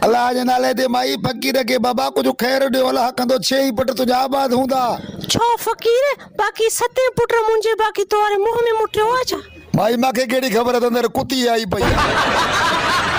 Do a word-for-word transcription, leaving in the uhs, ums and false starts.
अल्लाह जे नाले ते माई फ़कीर के बाबा कुछ खैर ॾियो। अल्लाह कंदो छह ही पुट तुझा आबाद हूंदा। छो फ़कीर बाकी सते पुट मुंहिंजे बाकी तोरे मुंह में मुटियो आ छा? माई मांखे केड़ी खबर त अंदर कुती आई पई।